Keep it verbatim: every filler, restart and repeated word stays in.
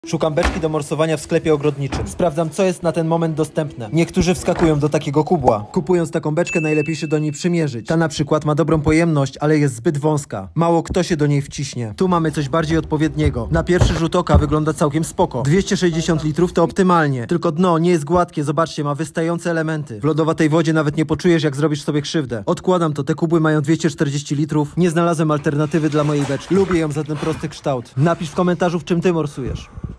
Szukam beczki do morsowania w sklepie ogrodniczym. Sprawdzam, co jest na ten moment dostępne. Niektórzy wskakują do takiego kubła. Kupując taką beczkę, najlepiej się do niej przymierzyć. Ta na przykład ma dobrą pojemność, ale jest zbyt wąska. Mało kto się do niej wciśnie. Tu mamy coś bardziej odpowiedniego. Na pierwszy rzut oka wygląda całkiem spoko. dwieście sześćdziesiąt litrów to optymalnie. Tylko dno nie jest gładkie, zobaczcie, ma wystające elementy. W lodowatej wodzie nawet nie poczujesz, jak zrobisz sobie krzywdę. Odkładam to, te kubły mają dwieście czterdzieści litrów. Nie znalazłem alternatywy dla mojej beczki. Lubię ją za ten prosty kształt. Napisz w komentarzu, w czym ty morsujesz.